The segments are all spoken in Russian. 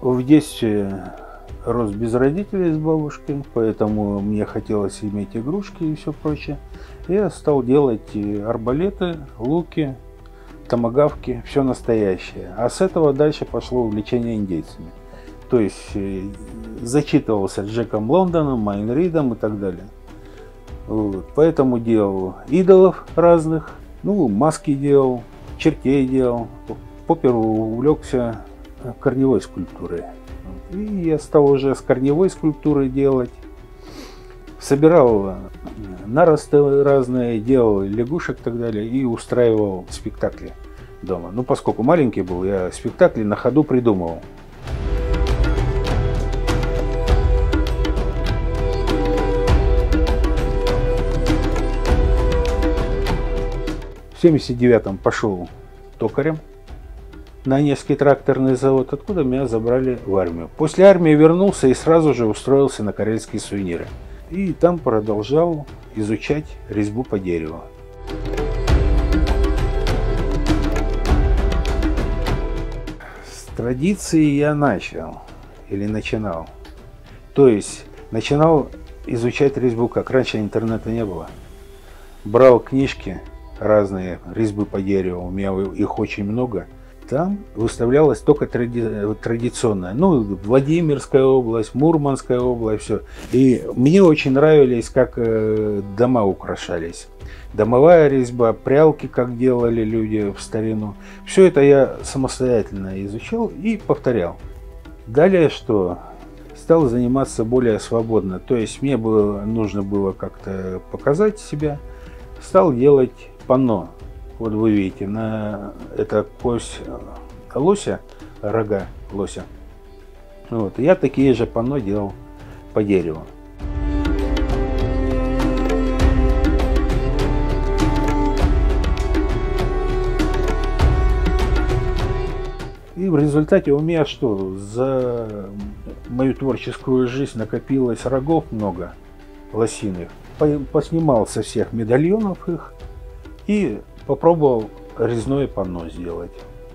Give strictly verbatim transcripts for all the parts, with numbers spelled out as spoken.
В детстве рос без родителей с бабушкой, поэтому мне хотелось иметь игрушки и все прочее. Я стал делать арбалеты, луки, томагавки, все настоящее. А с этого дальше пошло увлечение индейцами. То есть зачитывался Джеком Лондоном, Майн Ридом и так далее. Вот. Поэтому делал идолов разных, ну, маски делал, чертей делал. Поперву увлекся корневой скульптурой. И я стал уже с корневой скульптурой делать. Собирал наросты разные, делал лягушек и так далее. И устраивал спектакли дома. Ну, поскольку маленький был, я спектакли на ходу придумывал. В семьдесят девятом пошел токарем на Онежский тракторный завод, откуда меня забрали в армию. После армии вернулся и сразу же устроился на Карельские сувениры. И там продолжал изучать резьбу по дереву. С традиции я начал, или начинал. То есть начинал изучать резьбу, как раньше интернета не было. Брал книжки разные, резьбы по дереву, у меня их очень много. Там выставлялась только тради... традиционная, ну, Владимирская область, Мурманская область, все. И мне очень нравились, как э, дома украшались. Домовая резьба, прялки, как делали люди в старину. Все это я самостоятельно изучал и повторял. Далее что? Стал заниматься более свободно. То есть мне было, нужно было как-то показать себя. Стал делать панно. Вот вы видите, на это кость лося, рога лося. Вот, я такие же панно делал по дереву. И в результате у меня что, за мою творческую жизнь накопилось рогов много лосиных. Поснимал со всех медальонов их и попробовал резное панно сделать.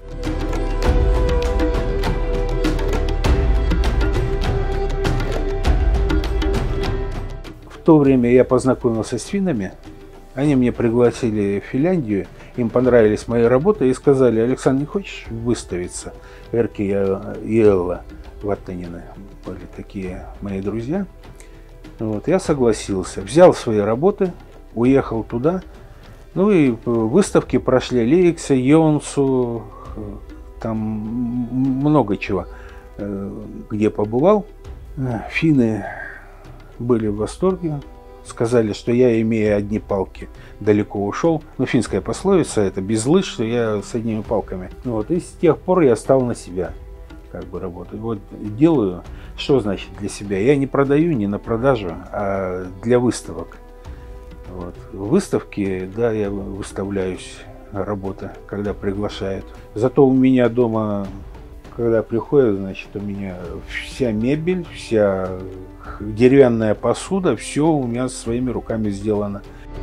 В то время я познакомился с финнами. Они меня пригласили в Финляндию. Им понравились мои работы и сказали: Александр, не хочешь выставиться? Эрки и Элла Ваттанины были такие мои друзья. Вот, я согласился. Взял свои работы, уехал туда. Ну и выставки прошли Лейксе, Йонсу, там много чего, где побывал. Финны были в восторге, сказали, что я, имея одни палки, далеко ушел. Ну, финская пословица, это без лыж, что я с одними палками. Вот, и с тех пор я стал на себя как бы работать. Вот делаю, что значит для себя? Я не продаю, не на продажу, а для выставок. Вот. В выставке, да, я выставляюсь, работа, когда приглашают. Зато у меня дома, когда приходят, значит, у меня вся мебель, вся деревянная посуда, все у меня своими руками сделано.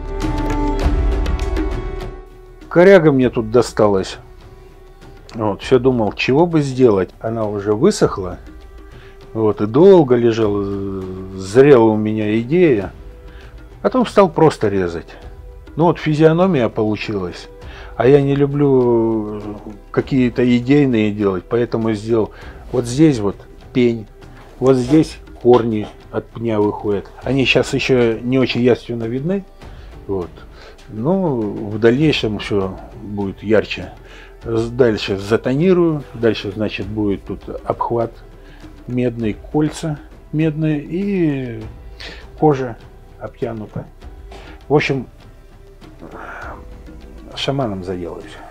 Коряга мне тут досталась. Вот, все думал, чего бы сделать. Она уже высохла. Вот, и долго лежала, зрела у меня идея. Потом стал просто резать. Ну вот физиономия получилась. А я не люблю какие-то идейные делать, поэтому сделал вот здесь вот пень, вот здесь корни от пня выходят. Они сейчас еще не очень явственно видны. Вот. Но в дальнейшем все будет ярче. Дальше затонирую. Дальше, значит, будет тут обхват медный, кольца медные и кожа обтянута. В общем, шаманом заделаюсь.